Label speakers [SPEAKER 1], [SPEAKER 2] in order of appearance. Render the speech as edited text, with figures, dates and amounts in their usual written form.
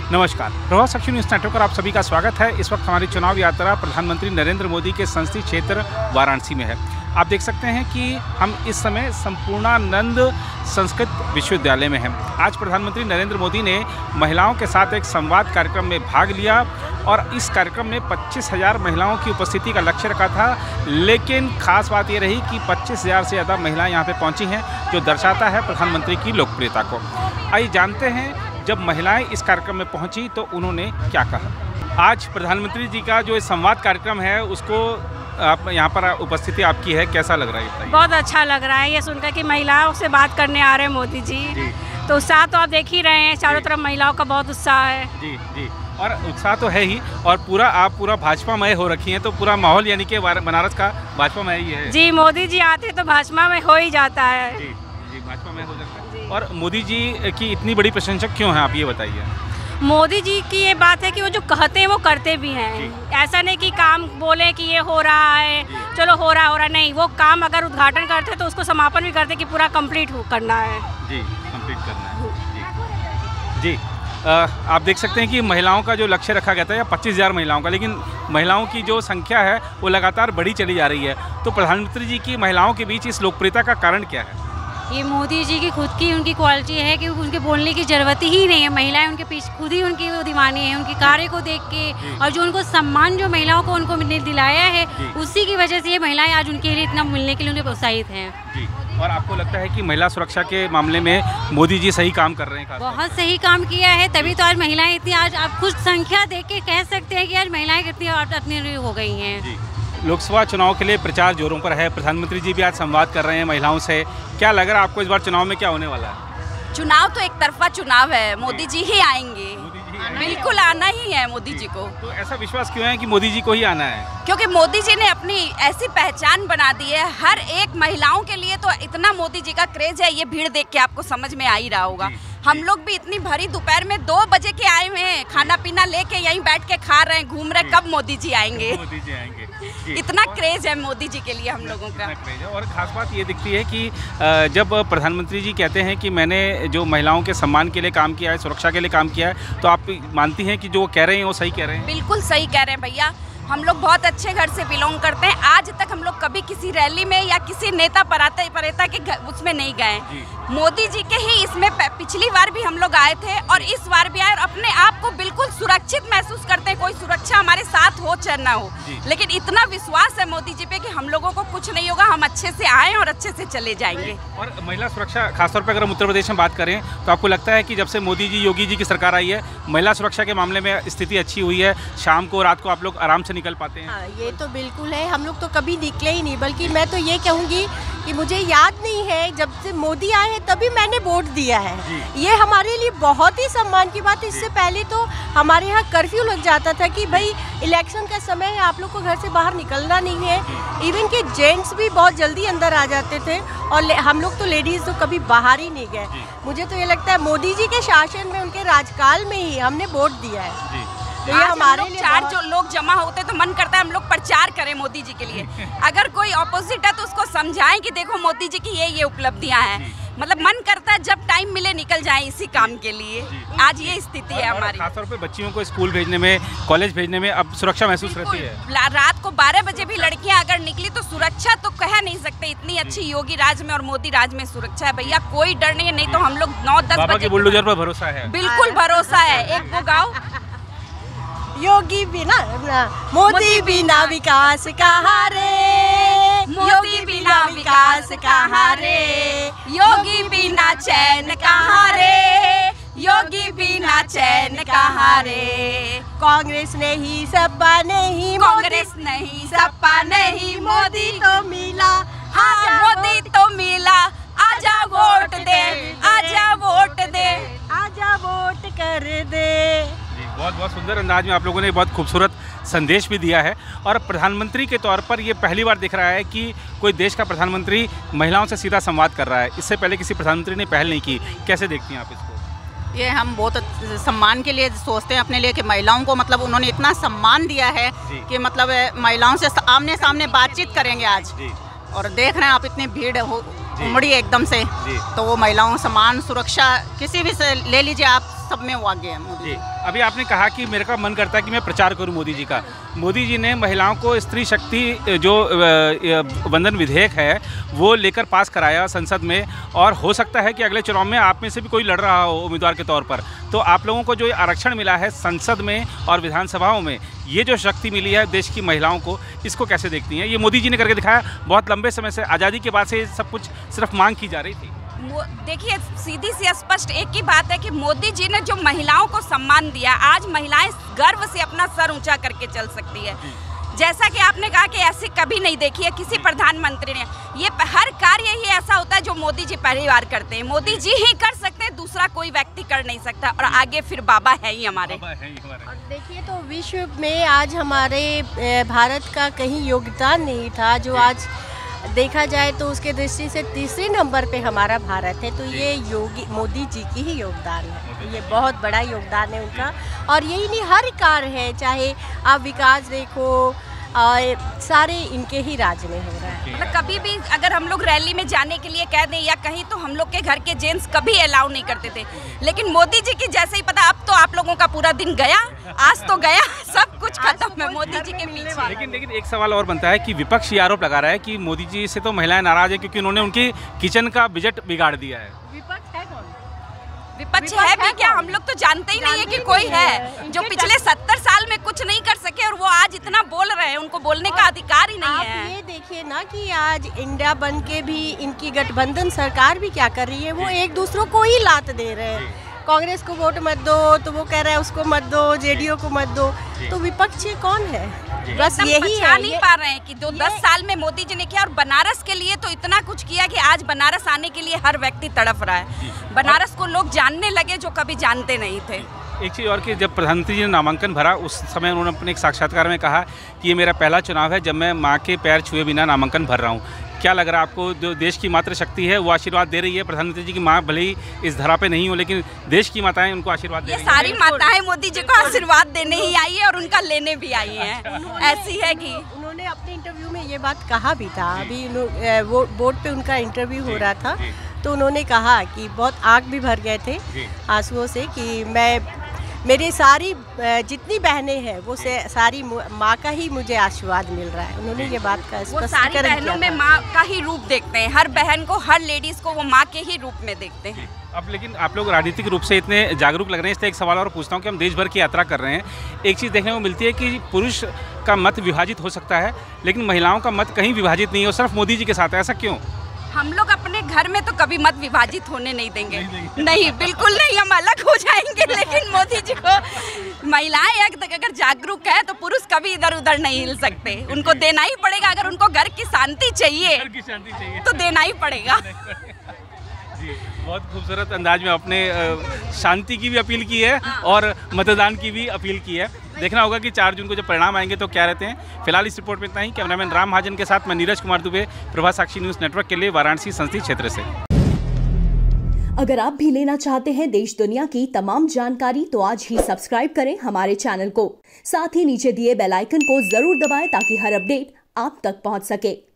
[SPEAKER 1] नमस्कार, प्रभात साक्षी news network पर आप सभी का स्वागत है। इस वक्त हमारी चुनाव यात्रा प्रधानमंत्री नरेंद्र मोदी के संसदीय क्षेत्र वाराणसी में है। आप देख सकते हैं कि हम इस समय संपूर्णानंद संस्कृत विश्वविद्यालय में हैं। आज प्रधानमंत्री नरेंद्र मोदी ने महिलाओं के साथ एक संवाद कार्यक्रम में भाग लिया और इस कार्यक्रम में 25,000 महिलाओं की उपस्थिति का लक्ष्य रखा था, लेकिन खास बात ये रही कि 25,000 से ज़्यादा महिलाएं यहाँ पे पहुँची हैं, जो दर्शाता है प्रधानमंत्री की लोकप्रियता को। आइए जानते हैं जब महिलाएं इस कार्यक्रम में पहुंची तो उन्होंने क्या कहा। आज प्रधानमंत्री जी का जो संवाद कार्यक्रम है उसको आप यहाँ पर उपस्थिति आपकी है, कैसा लग रहा है?
[SPEAKER 2] बहुत अच्छा लग रहा है ये सुनकर कि महिलाओं से बात करने आ रहे हैं मोदी जी। तो उत्साह तो आप देख ही रहे हैं, चारों तरफ महिलाओं का बहुत उत्साह है। जी
[SPEAKER 1] जी, और उत्साह तो है ही, और आप पूरा भाजपामय हो रखी हैं, तो पूरा माहौल यानी कि बनारस का भाजपामय ही है।
[SPEAKER 2] जी, मोदी जी आते तो भाजपा में हो ही जाता है।
[SPEAKER 1] जी जी, भाजपा में हो जाता है। और मोदी जी की इतनी बड़ी प्रशंसक क्यों हैं, आप ये बताइए।
[SPEAKER 2] मोदी जी की ये बात है कि वो जो कहते हैं वो करते भी हैं। ऐसा नहीं कि काम बोले कि ये हो रहा है, चलो हो रहा नहीं, वो काम अगर उद्घाटन करते तो उसको समापन भी करते कि पूरा कंप्लीट करना है। जी, कंप्लीट करना है। जी, आप देख सकते हैं कि महिलाओं का जो लक्ष्य रखा गया था या 25,000 महिलाओं का, लेकिन महिलाओं की जो संख्या है वो लगातार बढ़ी चली जा रही है। तो प्रधानमंत्री जी की महिलाओं के बीच इस लोकप्रियता का कारण क्या है?
[SPEAKER 3] ये मोदी जी की खुद की उनकी क्वालिटी है कि उनके बोलने की ज़रूरत ही नहीं है। महिलाएं उनके पीछे खुद ही उनकी वो दीवानी है, उनके कार्य को देख के, और जो उनको सम्मान जो महिलाओं को उनको दिलाया है उसी की वजह से ये महिलाएं आज उनके लिए इतना मिलने के लिए उन्हें प्रोत्साहित हैं।
[SPEAKER 1] जी, और आपको लगता है कि महिला सुरक्षा के मामले में मोदी जी सही काम कर रहे हैं?
[SPEAKER 3] बहुत सही काम किया है, तभी तो आज महिलाएं इतनी, आज आप खुद संख्या देख के कह सकते हैं कि आज महिलाएं कितनी आत्मनिर्भर हो गई हैं।
[SPEAKER 1] लोकसभा चुनाव के लिए प्रचार जोरों पर है, प्रधानमंत्री जी भी आज संवाद कर रहे हैं महिलाओं से। क्या लग रहा है आपको इस बार चुनाव में क्या होने वाला है?
[SPEAKER 4] चुनाव तो एक तरफा चुनाव है, मोदी जी ही आएंगे, बिल्कुल आना ही है मोदी जी को।
[SPEAKER 1] तो ऐसा विश्वास क्यों है कि मोदी जी को ही आना है?
[SPEAKER 4] क्योंकि मोदी जी ने अपनी ऐसी पहचान बना दी है, हर एक महिलाओं के लिए तो इतना मोदी जी का क्रेज है, ये भीड़ देख के आपको समझ में आ ही रहा होगा। हम लोग भी इतनी भरी दोपहर में 2 बजे के आए हुए हैं, खाना पीना लेके यहीं बैठ के खा रहे हैं, घूम रहे, कब मोदी जी आएंगे।
[SPEAKER 1] मोदी जी आएंगे।
[SPEAKER 4] इतना क्रेज है मोदी जी के लिए हम लोगों का।
[SPEAKER 1] और खास बात ये दिखती है कि जब प्रधानमंत्री जी कहते हैं कि मैंने जो महिलाओं के सम्मान के लिए काम किया है, सुरक्षा के लिए काम किया है, तो आप मानती हैं कि जो कह रहे हैं वो सही कह रहे हैं?
[SPEAKER 4] बिल्कुल सही कह रहे हैं भैया। हम लोग बहुत अच्छे घर से बिलोंग करते हैं, आज तक हम लोग कभी किसी रैली में या किसी नेता परेता के उसमें नहीं गए। मोदी जी के ही इसमें पिछली बार भी हम लोग आए थे और इस बार भी आए, और अपने आप को बिल्कुल सुरक्षित महसूस करते हैं। कोई सुरक्षा हमारे साथ हो चाहे ना हो, लेकिन इतना विश्वास है मोदी जी पे कि हम लोगों को कुछ नहीं होगा, हम अच्छे से आए और अच्छे से चले जाएंगे।
[SPEAKER 1] और महिला सुरक्षा खासतौर पर अगर हम उत्तर प्रदेश में बात करें तो आपको लगता है कि जब से मोदी जी योगी जी की सरकार आई है, महिला सुरक्षा के मामले में स्थिति अच्छी हुई है? शाम को रात को आप लोग आराम से निकल पाते हैं?
[SPEAKER 5] हाँ, ये तो बिल्कुल है। हम लोग तो कभी निकले ही नहीं, बल्कि मैं तो ये कहूँगी कि मुझे याद नहीं है जब से मोदी आए हैं तभी मैंने वोट दिया है। ये हमारे लिए बहुत ही सम्मान की बात है। इससे पहले तो हमारे यहाँ कर्फ्यू लग जाता था कि भाई इलेक्शन का समय है, आप लोग को घर से बाहर निकलना नहीं है। इवन के जेंट्स भी बहुत जल्दी अंदर आ जाते थे और हम लोग तो लेडीज़ तो कभी बाहर ही नहीं गए। मुझे तो ये लगता है मोदी जी के शासन में, उनके राजकाल में ही हमने वोट दिया है।
[SPEAKER 4] तो ये हमारे लिए चार जो लोग जमा होते तो मन करता है हम लोग प्रचार करें मोदी जी के लिए। अगर कोई ऑपोजिट है तो उसको समझाएं कि देखो मोदी जी की ये उपलब्धियां हैं। मतलब मन करता है जब टाइम मिले निकल जाएं इसी काम के लिए। आज ये स्थिति है हमारी।
[SPEAKER 1] खासतौर पे बच्चियों को स्कूल भेजने में, कॉलेज भेजने में अब सुरक्षा महसूस रहती है।
[SPEAKER 4] रात को 12 बजे भी लड़कियां अगर निकली तो सुरक्षा तो कह नहीं सकते, इतनी अच्छी योगी राज में और मोदी राज में सुरक्षा है भैया, कोई डर नहीं है। नहीं तो हम लोग 9-10 बजे
[SPEAKER 1] बुलडोजर पर भरोसा है,
[SPEAKER 4] बिल्कुल भरोसा है। एक वो गाँव
[SPEAKER 5] योगी बिना मोदी बिना विकास कहाँ रे,
[SPEAKER 4] मोदी बिना विकास कहाँ रे, योगी बिना चैन कहाँ रे, योगी बिना चैन कहाँ रे।
[SPEAKER 5] कांग्रेस नहीं सपा नहीं,
[SPEAKER 4] कांग्रेस नहीं सपा नहीं, मोदी
[SPEAKER 5] तो मिला,
[SPEAKER 4] हाँ मोदी तो मिला, आजा वोट दे, आजा वोट दे,
[SPEAKER 5] आजा वोट कर दे।
[SPEAKER 1] बहुत बहुत सुंदर अंदाज में आप लोगों ने बहुत खूबसूरत संदेश भी दिया है। और प्रधानमंत्री के तौर पर ये पहली बार दिख रहा है कि कोई देश का प्रधानमंत्री महिलाओं से सीधा संवाद कर रहा है। इससे पहले किसी प्रधानमंत्री ने पहल नहीं की। कैसे देखती हैं आप इसको?
[SPEAKER 6] ये हम बहुत सम्मान के लिए सोचते हैं अपने लिए कि महिलाओं को मतलब उन्होंने इतना सम्मान दिया है कि मतलब महिलाओं से आमने सामने बातचीत करेंगे आज। और देख रहे हैं आप इतनी भीड़ उमड़ी एकदम से, तो वो महिलाओं सम्मान सुरक्षा किसी भी से ले लीजिए आप, सब में वो आगे है मोदी
[SPEAKER 1] जी। अभी आपने कहा कि मेरे का मन करता है कि मैं प्रचार करूं मोदी जी का। मोदी जी ने महिलाओं को स्त्री शक्ति जो वंदन विधेयक है वो लेकर पास कराया संसद में, और हो सकता है कि अगले चुनाव में आप में से भी कोई लड़ रहा हो उम्मीदवार के तौर पर। तो आप लोगों को जो आरक्षण मिला है संसद में और विधानसभाओं में, ये जो शक्ति मिली है देश की महिलाओं को, इसको कैसे देखती हैं? ये मोदी जी ने करके दिखाया। बहुत लंबे समय से, आज़ादी के बाद से सब कुछ सिर्फ मांग की जा रही थी।
[SPEAKER 4] देखिए, सीधी सी स्पष्ट एक ही बात है कि मोदी जी ने जो महिलाओं को सम्मान दिया, आज महिलाएं गर्व से अपना सर ऊंचा करके चल सकती है। जैसा कि आपने कहा कि ऐसे कभी नहीं देखी है किसी प्रधानमंत्री ने। ये हर कार्य ही ऐसा होता है जो मोदी जी पहली बार करते हैं। मोदी जी ही कर सकते हैं, दूसरा कोई व्यक्ति कर नहीं सकता। और आगे फिर बाबा है ही हमारे।
[SPEAKER 5] और देखिए, तो विश्व में आज हमारे भारत का कहीं योगदान नहीं था, जो आज देखा जाए तो उसके दृष्टि से तीसरे नंबर पे हमारा भारत है। तो ये योगी मोदी जी की ही योगदान है, ये बहुत बड़ा योगदान है उनका। और यही नहीं, हर कार्य है, चाहे आप विकास देखो, सारे इनके ही राज में हो रहा है।
[SPEAKER 4] मतलब कभी भी अगर हम लोग रैली में जाने के लिए कह दें या कहीं, तो हम लोग के घर के जेंट्स कभी अलाउ नहीं करते थे। लेकिन मोदी जी की जैसे ही पता, अब तो आप लोगों का पूरा दिन गया, आज तो गया, सब कुछ खत्म है मोदी जी के पीछे।
[SPEAKER 1] लेकिन एक सवाल और बनता है कि विपक्ष ये आरोप लगा रहा है कि मोदी जी से तो महिलाएं नाराज है क्योंकि उन्होंने उनकी किचन का बजट बिगाड़ दिया है।
[SPEAKER 5] विपक्ष है कौन?
[SPEAKER 4] विपक्ष है भी क्या? हम लोग तो जानते ही नहीं है कि कोई है जो पिछले 70 साल में कुछ नहीं कर सके और वो आज इतना बोल रहे हैं। उनको बोलने का अधिकार ही नहीं है।
[SPEAKER 5] आप ये देखिए ना कि आज इंडिया बन के भी इनकी गठबंधन सरकार भी क्या कर रही है, वो एक दूसरों को ही लात दे रहे हैं। कांग्रेस को वोट मत दो तो वो कह रहा है उसको मत दो, जेडीयू को मत दो। तो विपक्ष कौन है? बस यही है।
[SPEAKER 4] नहीं पा रहे हैं कि जो 10 साल में मोदी जी ने किया, और बनारस के लिए तो इतना कुछ किया कि आज बनारस आने के लिए हर व्यक्ति तड़प रहा है। बनारस को लोग जानने लगे जो कभी जानते नहीं थे।
[SPEAKER 1] एक चीज़ और कि जब प्रधानमंत्री जी ने नामांकन भरा उस समय उन्होंने अपने एक साक्षात्कार में कहा कि ये मेरा पहला चुनाव है जब मैं माँ के पैर छुए बिना नामांकन भर रहा हूँ। क्या लग रहा है आपको, जो देश की मातृशक्ति है वो आशीर्वाद दे रही है? प्रधानमंत्री जी की माँ भले ही इस धरा पे नहीं हो, लेकिन देश की माताएं उनको आशीर्वाद दे रही हैं।
[SPEAKER 4] सारी माताएं मोदी जी को आशीर्वाद देने ही आई है और उनका लेने भी आई हैं। ऐसी है कि
[SPEAKER 5] उन्होंने अपने इंटरव्यू में ये बात कहा भी था। अभी वो बोर्ड पे उनका इंटरव्यू हो रहा था, तो उन्होंने कहा कि बहुत आग भी भर गए थे आंसुओं से कि मेरी सारी जितनी बहनें हैं वो सारी माँ का ही मुझे आशीर्वाद मिल रहा है। उन्होंने ये बात का
[SPEAKER 4] वो सारी बहनों में माँ का ही रूप देखते हैं। हर बहन को, हर लेडीज को वो माँ के ही रूप में देखते हैं।
[SPEAKER 1] अब लेकिन आप लोग राजनीतिक रूप से इतने जागरूक लग रहे हैं, इसलिए एक सवाल और पूछता हूँ कि हम देश भर की यात्रा कर रहे हैं। एक चीज़ देखने को मिलती है कि पुरुष का मत विभाजित हो सकता है लेकिन महिलाओं का मत कहीं विभाजित नहीं है, और सिर्फ मोदी जी के साथ है। ऐसा क्यों?
[SPEAKER 4] हम लोग अपने घर में तो कभी मत विभाजित होने नहीं देंगे। नहीं, बिल्कुल नहीं, हम अलग हो जाएंगे। लेकिन मोदी जी को महिलाएं अगर जागरूक है तो पुरुष कभी इधर उधर नहीं हिल सकते। उनको देना ही पड़ेगा। अगर उनको घर की शांति चाहिए तो देना ही पड़ेगा।
[SPEAKER 1] जी, बहुत खूबसूरत अंदाज में आपने शांति की भी अपील की है और मतदान की भी अपील की है। देखना होगा कि 4 जून को जब परिणाम आएंगे तो क्या रहते हैं। फिलहाल इस रिपोर्ट में इतना ही। कैमरामैन राम महाजन के साथ मैं नीरज कुमार दुबे, प्रभा साक्षी न्यूज़ नेटवर्क के लिए वाराणसी संसदीय क्षेत्र से।
[SPEAKER 7] अगर आप भी लेना चाहते हैं देश दुनिया की तमाम जानकारी तो आज ही सब्सक्राइब करें हमारे चैनल को। साथ ही नीचे दिए बेल आइकन को जरूर दबाएं ताकि हर अपडेट आप तक पहुंच सके।